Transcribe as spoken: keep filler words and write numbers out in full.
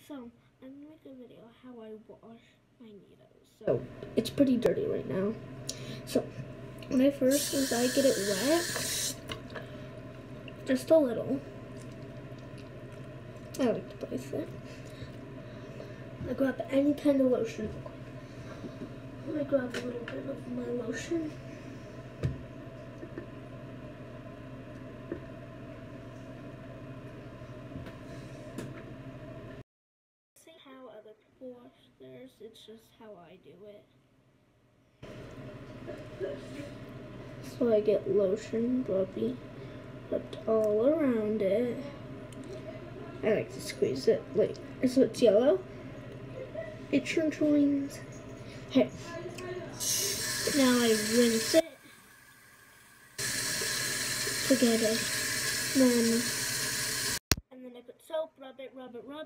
So, I'm gonna make a video how I wash my needles. So, it's pretty dirty right now. So, when I first, once I get it wet, just a little, I like to place it. I grab any kind of lotion. I grab a little bit of my lotion. See how other people wash theirs, it's just how I do it. So I get lotion, rubby, rubbed all around it. I like to squeeze it, like, so it's yellow. It joins. Okay. Now I rinse it together. Then, and then I put soap, rub it, rub it, rub